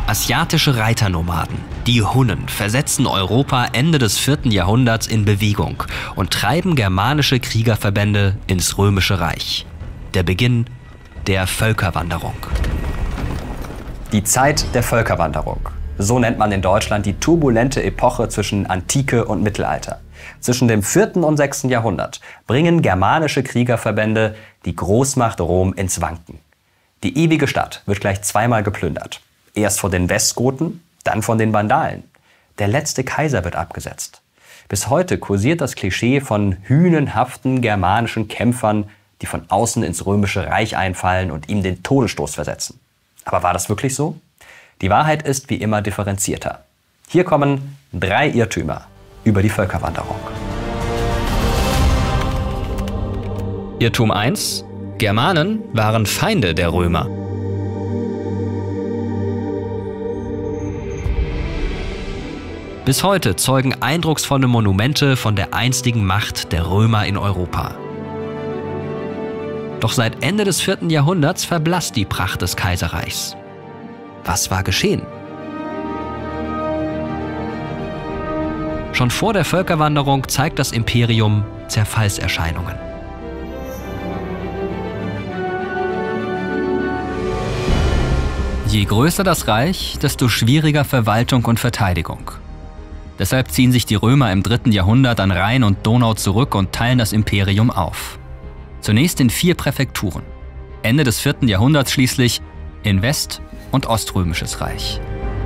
Asiatische Reiternomaden, die Hunnen, versetzen Europa Ende des 4. Jahrhunderts in Bewegung und treiben germanische Kriegerverbände ins Römische Reich. Der Beginn der Völkerwanderung. Die Zeit der Völkerwanderung. So nennt man in Deutschland die turbulente Epoche zwischen Antike und Mittelalter. Zwischen dem 4. und 6. Jahrhundert bringen germanische Kriegerverbände die Großmacht Rom ins Wanken. Die ewige Stadt wird gleich zweimal geplündert. Erst von den Westgoten, dann von den Vandalen. Der letzte Kaiser wird abgesetzt. Bis heute kursiert das Klischee von hünenhaften germanischen Kämpfern, die von außen ins Römische Reich einfallen und ihm den Todesstoß versetzen. Aber war das wirklich so? Die Wahrheit ist wie immer differenzierter. Hier kommen 3 Irrtümer über die Völkerwanderung. Irrtum 1: Germanen waren Feinde der Römer. Bis heute zeugen eindrucksvolle Monumente von der einstigen Macht der Römer in Europa. Doch seit Ende des 4. Jahrhunderts verblasst die Pracht des Kaiserreichs. Was war geschehen? Schon vor der Völkerwanderung zeigt das Imperium Zerfallserscheinungen. Je größer das Reich, desto schwieriger Verwaltung und Verteidigung. Deshalb ziehen sich die Römer im 3. Jahrhundert an Rhein und Donau zurück und teilen das Imperium auf. Zunächst in 4 Präfekturen. Ende des 4. Jahrhunderts schließlich in West- und Oströmisches Reich.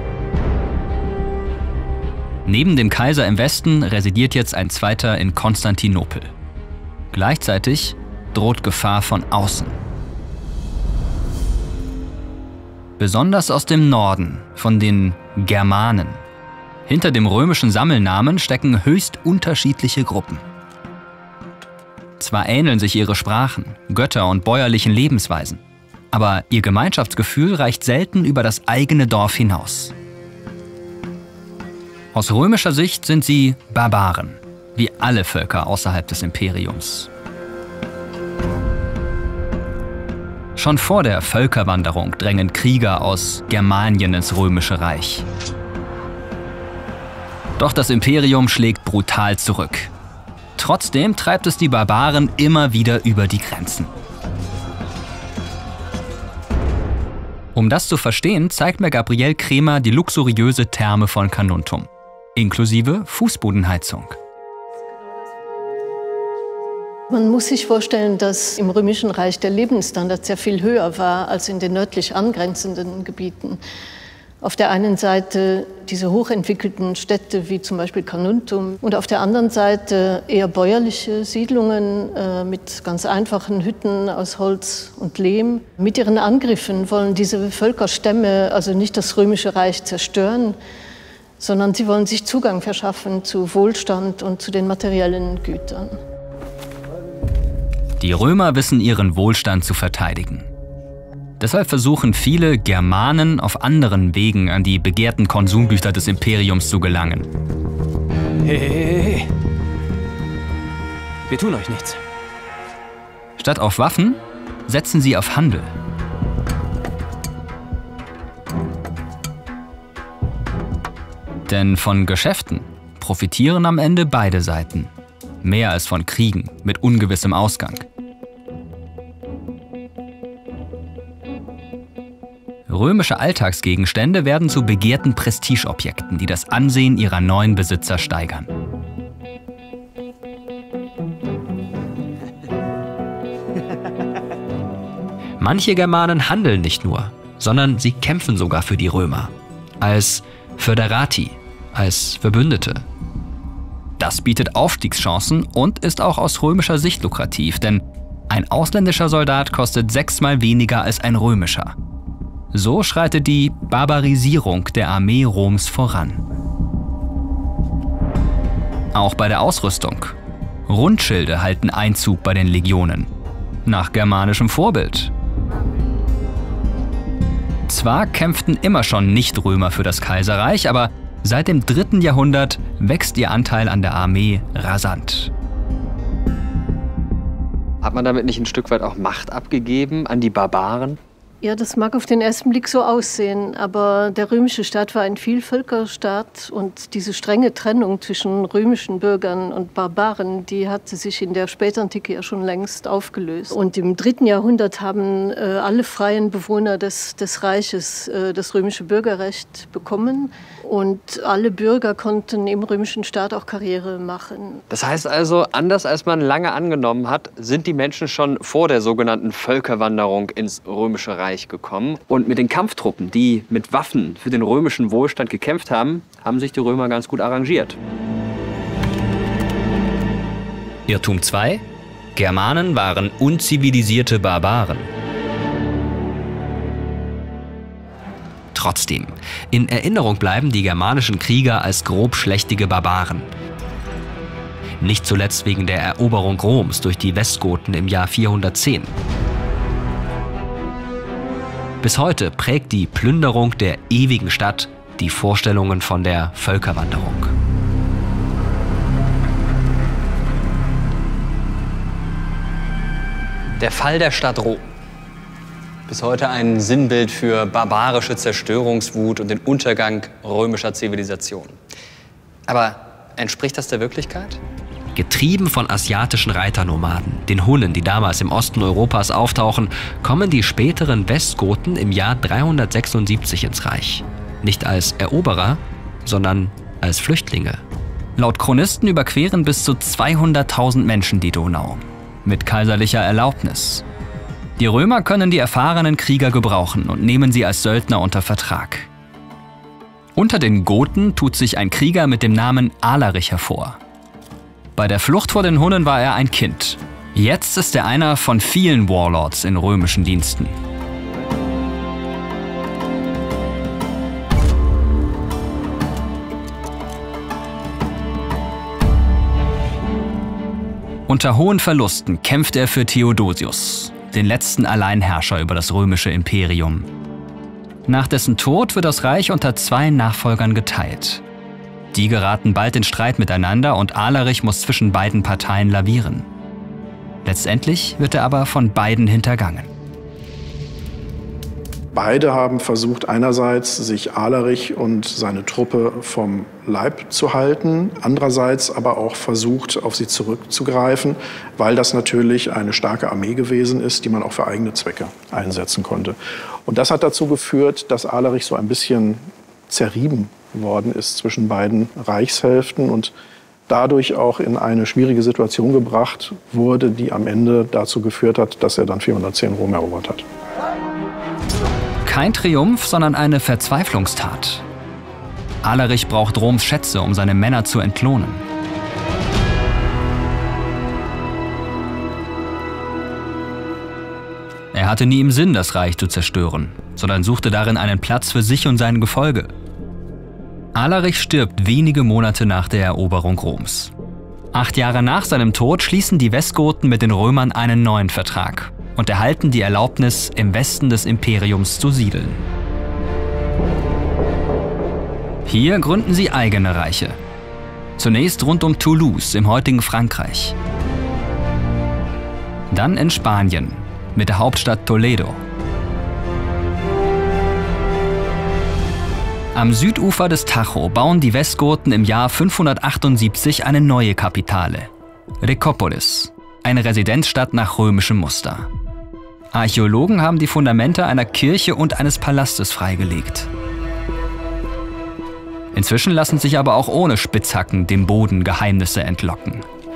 Neben dem Kaiser im Westen residiert jetzt ein zweiter in Konstantinopel. Gleichzeitig droht Gefahr von außen. Besonders aus dem Norden, von den Germanen. Hinter dem römischen Sammelnamen stecken höchst unterschiedliche Gruppen. Zwar ähneln sich ihre Sprachen, Götter und bäuerlichen Lebensweisen, aber ihr Gemeinschaftsgefühl reicht selten über das eigene Dorf hinaus. Aus römischer Sicht sind sie Barbaren, wie alle Völker außerhalb des Imperiums. Schon vor der Völkerwanderung drängen Krieger aus Germanien ins Römische Reich. Doch das Imperium schlägt brutal zurück. Trotzdem treibt es die Barbaren immer wieder über die Grenzen. Um das zu verstehen, zeigt mir Gabriele Kremer die luxuriöse Therme von Carnuntum, inklusive Fußbodenheizung. Man muss sich vorstellen, dass im Römischen Reich der Lebensstandard sehr viel höher war als in den nördlich angrenzenden Gebieten. Auf der einen Seite diese hochentwickelten Städte wie zum Beispiel Carnuntum und auf der anderen Seite eher bäuerliche Siedlungen mit ganz einfachen Hütten aus Holz und Lehm. Mit ihren Angriffen wollen diese Völkerstämme also nicht das Römische Reich zerstören, sondern sie wollen sich Zugang verschaffen zu Wohlstand und zu den materiellen Gütern. Die Römer wissen ihren Wohlstand zu verteidigen. Deshalb versuchen viele Germanen auf anderen Wegen an die begehrten Konsumgüter des Imperiums zu gelangen. Hey. Wir tun euch nichts. Statt auf Waffen setzen sie auf Handel. Denn von Geschäften profitieren am Ende beide Seiten. Mehr als von Kriegen mit ungewissem Ausgang. Römische Alltagsgegenstände werden zu begehrten Prestigeobjekten, die das Ansehen ihrer neuen Besitzer steigern. Manche Germanen handeln nicht nur, sondern sie kämpfen sogar für die Römer. Als Föderati, als Verbündete. Das bietet Aufstiegschancen und ist auch aus römischer Sicht lukrativ, denn ein ausländischer Soldat kostet 6-mal weniger als ein römischer. So schreitet die Barbarisierung der Armee Roms voran. Auch bei der Ausrüstung. Rundschilde halten Einzug bei den Legionen. Nach germanischem Vorbild. Zwar kämpften immer schon Nicht-Römer für das Kaiserreich, aber seit dem 3. Jahrhundert wächst ihr Anteil an der Armee rasant. Hat man damit nicht ein Stück weit auch Macht abgegeben an die Barbaren? Ja, das mag auf den ersten Blick so aussehen, aber der römische Staat war ein Vielvölkerstaat und diese strenge Trennung zwischen römischen Bürgern und Barbaren, die hatte sich in der Spätantike ja schon längst aufgelöst. Und im 3. Jahrhundert haben alle freien Bewohner des Reiches das römische Bürgerrecht bekommen und alle Bürger konnten im römischen Staat auch Karriere machen. Das heißt also, anders als man lange angenommen hat, sind die Menschen schon vor der sogenannten Völkerwanderung ins römische Reich gekommen. Und mit den Kampftruppen, die mit Waffen für den römischen Wohlstand gekämpft haben, haben sich die Römer ganz gut arrangiert. Irrtum 2: Germanen waren unzivilisierte Barbaren. Trotzdem, in Erinnerung bleiben die germanischen Krieger als grobschlächtige Barbaren. Nicht zuletzt wegen der Eroberung Roms durch die Westgoten im Jahr 410. Bis heute prägt die Plünderung der ewigen Stadt die Vorstellungen von der Völkerwanderung. Der Fall der Stadt Rom. Bis heute ein Sinnbild für barbarische Zerstörungswut und den Untergang römischer Zivilisation. Aber entspricht das der Wirklichkeit? Getrieben von asiatischen Reiternomaden, den Hunnen, die damals im Osten Europas auftauchen, kommen die späteren Westgoten im Jahr 376 ins Reich. Nicht als Eroberer, sondern als Flüchtlinge. Laut Chronisten überqueren bis zu 200.000 Menschen die Donau. Mit kaiserlicher Erlaubnis. Die Römer können die erfahrenen Krieger gebrauchen und nehmen sie als Söldner unter Vertrag. Unter den Goten tut sich ein Krieger mit dem Namen Alarich hervor. Bei der Flucht vor den Hunnen war er ein Kind. Jetzt ist er einer von vielen Warlords in römischen Diensten. Unter hohen Verlusten kämpft er für Theodosius, den letzten Alleinherrscher über das römische Imperium. Nach dessen Tod wird das Reich unter 2 Nachfolgern geteilt. Die geraten bald in Streit miteinander und Alarich muss zwischen beiden Parteien lavieren. Letztendlich wird er aber von beiden hintergangen. Beide haben versucht, einerseits sich Alarich und seine Truppe vom Leib zu halten, andererseits aber auch versucht, auf sie zurückzugreifen, weil das natürlich eine starke Armee gewesen ist, die man auch für eigene Zwecke einsetzen konnte. Und das hat dazu geführt, dass Alarich so ein bisschen zerrieben worden ist zwischen beiden Reichshälften und dadurch auch in eine schwierige Situation gebracht wurde, die am Ende dazu geführt hat, dass er dann 410 Rom erobert hat. Kein Triumph, sondern eine Verzweiflungstat. Alarich braucht Roms Schätze, um seine Männer zu entlohnen. Er hatte nie im Sinn, das Reich zu zerstören, sondern suchte darin einen Platz für sich und sein Gefolge. Alarich stirbt wenige Monate nach der Eroberung Roms. 8 Jahre nach seinem Tod schließen die Westgoten mit den Römern einen neuen Vertrag und erhalten die Erlaubnis, im Westen des Imperiums zu siedeln. Hier gründen sie eigene Reiche. Zunächst rund um Toulouse im heutigen Frankreich. Dann in Spanien mit der Hauptstadt Toledo. Am Südufer des Tajo bauen die Westgoten im Jahr 578 eine neue Kapitale, Recopolis, eine Residenzstadt nach römischem Muster. Archäologen haben die Fundamente einer Kirche und eines Palastes freigelegt. Inzwischen lassen sich aber auch ohne Spitzhacken dem Boden Geheimnisse entlocken.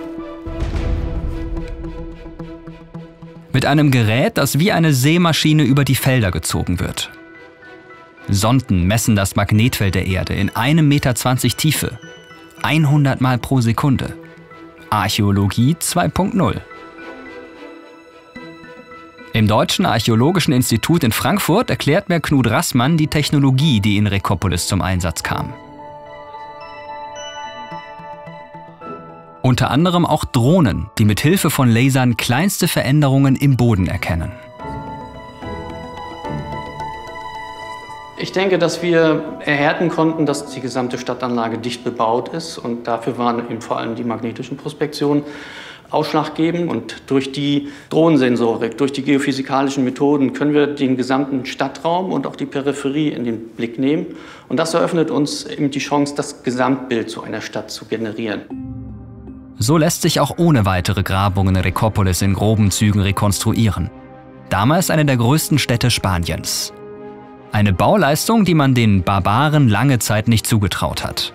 Mit einem Gerät, das wie eine Sämaschine über die Felder gezogen wird. Sonden messen das Magnetfeld der Erde in 1,20 Meter Tiefe, 100 Mal pro Sekunde. Archäologie 2.0. Im Deutschen Archäologischen Institut in Frankfurt erklärt mir Knut Rassmann die Technologie, die in Recopolis zum Einsatz kam. Unter anderem auch Drohnen, die mit Hilfe von Lasern kleinste Veränderungen im Boden erkennen. Ich denke, dass wir erhärten konnten, dass die gesamte Stadtanlage dicht bebaut ist. Und dafür waren eben vor allem die magnetischen Prospektionen ausschlaggebend. Und durch die Drohnensensorik, durch die geophysikalischen Methoden können wir den gesamten Stadtraum und auch die Peripherie in den Blick nehmen. Und das eröffnet uns eben die Chance, das Gesamtbild zu einer Stadt zu generieren. So lässt sich auch ohne weitere Grabungen Rekopolis in groben Zügen rekonstruieren. Damals eine der größten Städte Spaniens. Eine Bauleistung, die man den Barbaren lange Zeit nicht zugetraut hat.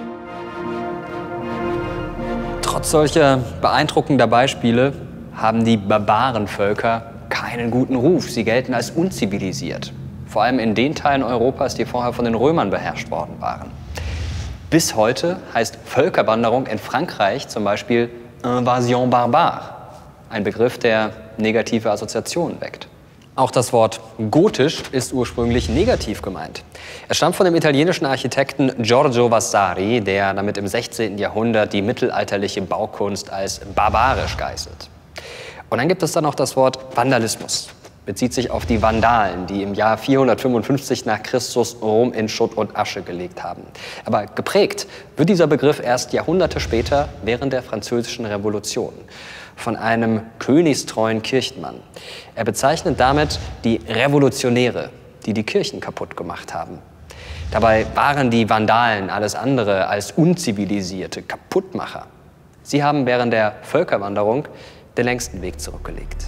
Trotz solcher beeindruckender Beispiele haben die Barbarenvölker keinen guten Ruf. Sie gelten als unzivilisiert. Vor allem in den Teilen Europas, die vorher von den Römern beherrscht worden waren. Bis heute heißt Völkerwanderung in Frankreich zum Beispiel Invasion barbare. Ein Begriff, der negative Assoziationen weckt. Auch das Wort gotisch ist ursprünglich negativ gemeint. Es stammt von dem italienischen Architekten Giorgio Vasari, der damit im 16. Jahrhundert die mittelalterliche Baukunst als barbarisch geißelt. Und dann gibt es dann noch das Wort Vandalismus. Bezieht sich auf die Vandalen, die im Jahr 455 nach Christus Rom in Schutt und Asche gelegt haben. Aber geprägt wird dieser Begriff erst Jahrhunderte später während der Französischen Revolution von einem königstreuen Kirchenmann. Er bezeichnet damit die Revolutionäre, die die Kirchen kaputt gemacht haben. Dabei waren die Vandalen alles andere als unzivilisierte Kaputtmacher. Sie haben während der Völkerwanderung den längsten Weg zurückgelegt.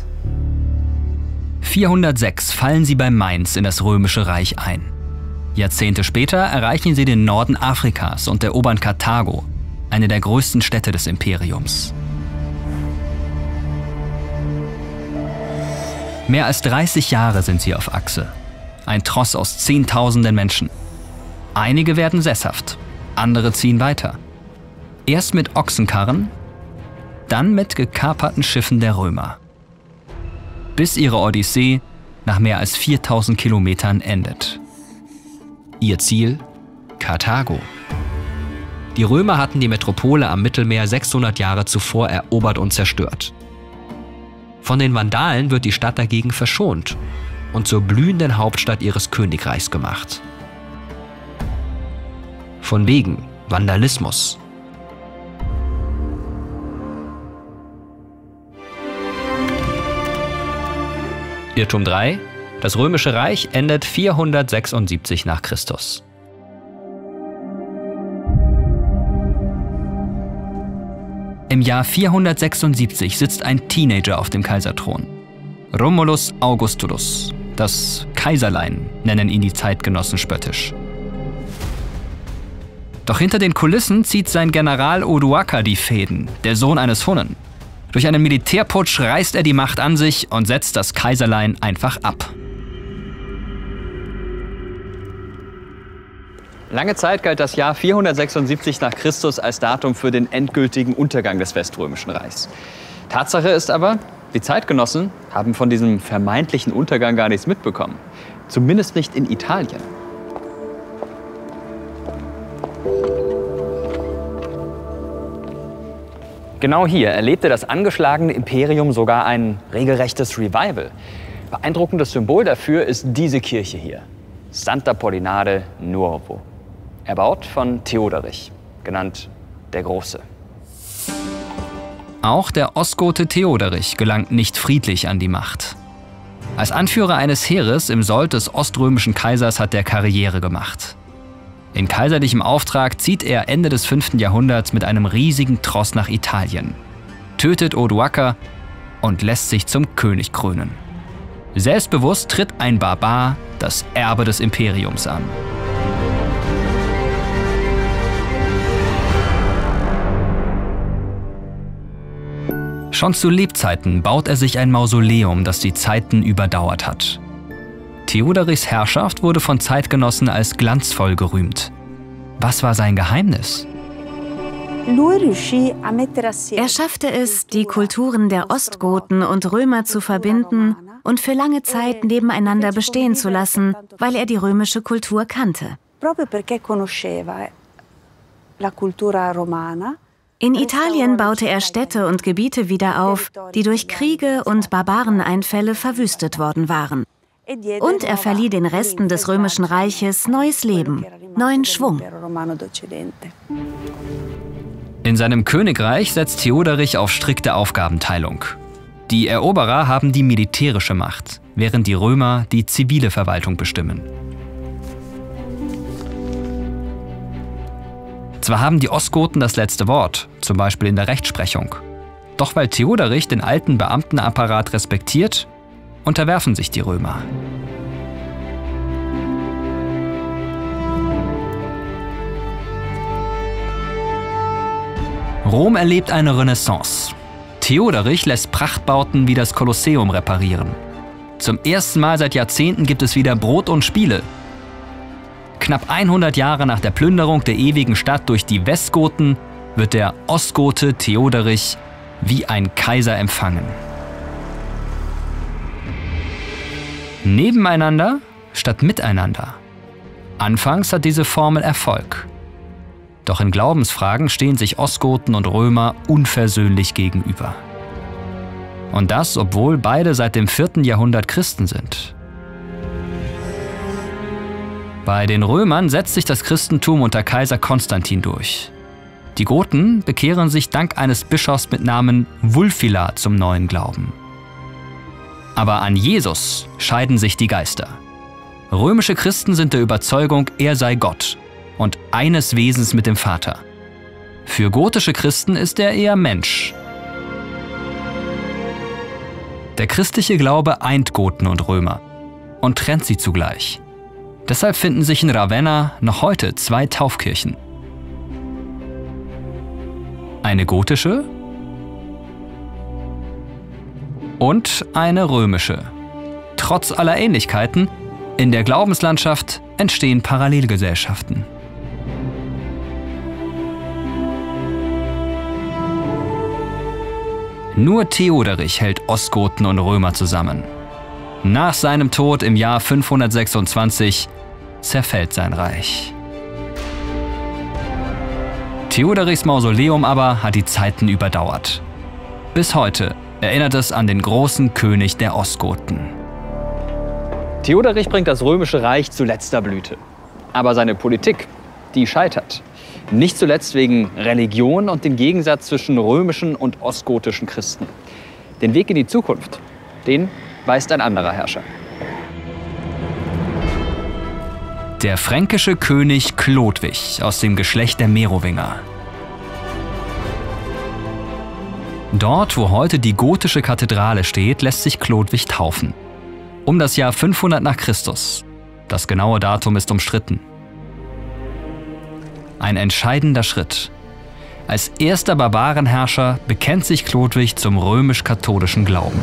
406 fallen sie bei Mainz in das Römische Reich ein. Jahrzehnte später erreichen sie den Norden Afrikas und erobern Karthago, eine der größten Städte des Imperiums. Mehr als 30 Jahre sind sie auf Achse. Ein Tross aus Zehntausenden Menschen. Einige werden sesshaft, andere ziehen weiter. Erst mit Ochsenkarren, dann mit gekaperten Schiffen der Römer. Bis ihre Odyssee nach mehr als 4000 Kilometern endet. Ihr Ziel? Karthago. Die Römer hatten die Metropole am Mittelmeer 600 Jahre zuvor erobert und zerstört. Von den Vandalen wird die Stadt dagegen verschont und zur blühenden Hauptstadt ihres Königreichs gemacht. Von wegen Vandalismus. Irrtum 3. Das Römische Reich endet 476 nach Christus. Im Jahr 476 sitzt ein Teenager auf dem Kaiserthron. Romulus Augustulus, das Kaiserlein, nennen ihn die Zeitgenossen spöttisch. Doch hinter den Kulissen zieht sein General Odoaker die Fäden, der Sohn eines Hunnen. Durch einen Militärputsch reißt er die Macht an sich und setzt das Kaiserlein einfach ab. Lange Zeit galt das Jahr 476 nach Christus als Datum für den endgültigen Untergang des Weströmischen Reichs. Tatsache ist aber, die Zeitgenossen haben von diesem vermeintlichen Untergang gar nichts mitbekommen. Zumindest nicht in Italien. Genau hier erlebte das angeschlagene Imperium sogar ein regelrechtes Revival. Beeindruckendes Symbol dafür ist diese Kirche hier, Sant'Apollinare Nuovo, erbaut von Theoderich, genannt der Große. Auch der Ostgote Theoderich gelangt nicht friedlich an die Macht. Als Anführer eines Heeres im Sold des oströmischen Kaisers hat er Karriere gemacht. In kaiserlichem Auftrag zieht er Ende des 5. Jahrhunderts mit einem riesigen Tross nach Italien, tötet Odoaker und lässt sich zum König krönen. Selbstbewusst tritt ein Barbar das Erbe des Imperiums an. Schon zu Lebzeiten baut er sich ein Mausoleum, das die Zeiten überdauert hat. Theoderichs Herrschaft wurde von Zeitgenossen als glanzvoll gerühmt. Was war sein Geheimnis? Er schaffte es, die Kulturen der Ostgoten und Römer zu verbinden und für lange Zeit nebeneinander bestehen zu lassen, weil er die römische Kultur kannte. In Italien baute er Städte und Gebiete wieder auf, die durch Kriege und Barbareneinfälle verwüstet worden waren. Und er verlieh den Resten des Römischen Reiches neues Leben, neuen Schwung. In seinem Königreich setzt Theoderich auf strikte Aufgabenteilung. Die Eroberer haben die militärische Macht, während die Römer die zivile Verwaltung bestimmen. Zwar haben die Ostgoten das letzte Wort, zum Beispiel in der Rechtsprechung. Doch weil Theoderich den alten Beamtenapparat respektiert, unterwerfen sich die Römer. Rom erlebt eine Renaissance. Theoderich lässt Prachtbauten wie das Kolosseum reparieren. Zum ersten Mal seit Jahrzehnten gibt es wieder Brot und Spiele. Knapp 100 Jahre nach der Plünderung der ewigen Stadt durch die Westgoten wird der Ostgote Theoderich wie ein Kaiser empfangen. Nebeneinander statt miteinander. Anfangs hat diese Formel Erfolg. Doch in Glaubensfragen stehen sich Ostgoten und Römer unversöhnlich gegenüber. Und das, obwohl beide seit dem 4. Jahrhundert Christen sind. Bei den Römern setzt sich das Christentum unter Kaiser Konstantin durch. Die Goten bekehren sich dank eines Bischofs mit Namen Wulfila zum neuen Glauben. Aber an Jesus scheiden sich die Geister. Römische Christen sind der Überzeugung, er sei Gott und eines Wesens mit dem Vater. Für gotische Christen ist er eher Mensch. Der christliche Glaube eint Goten und Römer und trennt sie zugleich. Deshalb finden sich in Ravenna noch heute 2 Taufkirchen. Eine gotische und eine römische. Trotz aller Ähnlichkeiten, in der Glaubenslandschaft entstehen Parallelgesellschaften. Nur Theoderich hält Ostgoten und Römer zusammen. Nach seinem Tod im Jahr 526 zerfällt sein Reich. Theoderichs Mausoleum aber hat die Zeiten überdauert. Bis heute erinnert es an den großen König der Ostgoten. Theoderich bringt das Römische Reich zu letzter Blüte. Aber seine Politik, die scheitert. Nicht zuletzt wegen Religion und dem Gegensatz zwischen römischen und ostgotischen Christen. Den Weg in die Zukunft, den weist ein anderer Herrscher. Der fränkische König Chlodwig aus dem Geschlecht der Merowinger. Dort, wo heute die gotische Kathedrale steht, lässt sich Chlodwig taufen. Um das Jahr 500 nach Christus. Das genaue Datum ist umstritten. Ein entscheidender Schritt. Als erster Barbarenherrscher bekennt sich Chlodwig zum römisch-katholischen Glauben.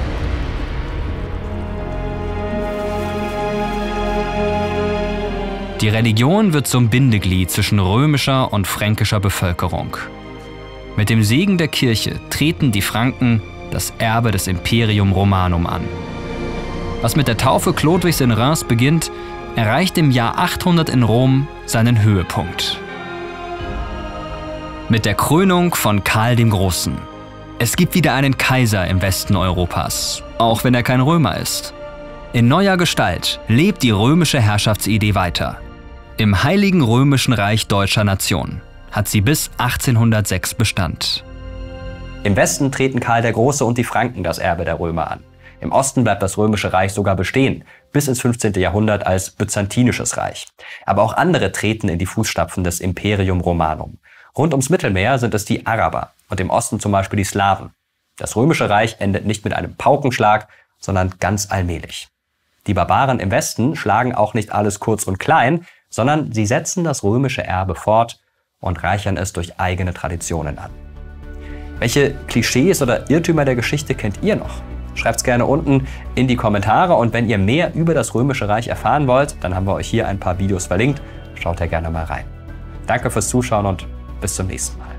Die Religion wird zum Bindeglied zwischen römischer und fränkischer Bevölkerung. Mit dem Segen der Kirche treten die Franken das Erbe des Imperium Romanum an. Was mit der Taufe Chlodwigs in Reims beginnt, erreicht im Jahr 800 in Rom seinen Höhepunkt. Mit der Krönung von Karl dem Großen. Es gibt wieder einen Kaiser im Westen Europas, auch wenn er kein Römer ist. In neuer Gestalt lebt die römische Herrschaftsidee weiter. Im Heiligen Römischen Reich Deutscher Nation hat sie bis 1806 Bestand. Im Westen treten Karl der Große und die Franken das Erbe der Römer an. Im Osten bleibt das Römische Reich sogar bestehen, bis ins 15. Jahrhundert als Byzantinisches Reich. Aber auch andere treten in die Fußstapfen des Imperium Romanum. Rund ums Mittelmeer sind es die Araber und im Osten zum Beispiel die Slawen. Das Römische Reich endet nicht mit einem Paukenschlag, sondern ganz allmählich. Die Barbaren im Westen schlagen auch nicht alles kurz und klein, sondern sie setzen das römische Erbe fort und reichern es durch eigene Traditionen an. Welche Klischees oder Irrtümer der Geschichte kennt ihr noch? Schreibt's gerne unten in die Kommentare und wenn ihr mehr über das Römische Reich erfahren wollt, dann haben wir euch hier ein paar Videos verlinkt. Schaut da gerne mal rein. Danke fürs Zuschauen und bis zum nächsten Mal.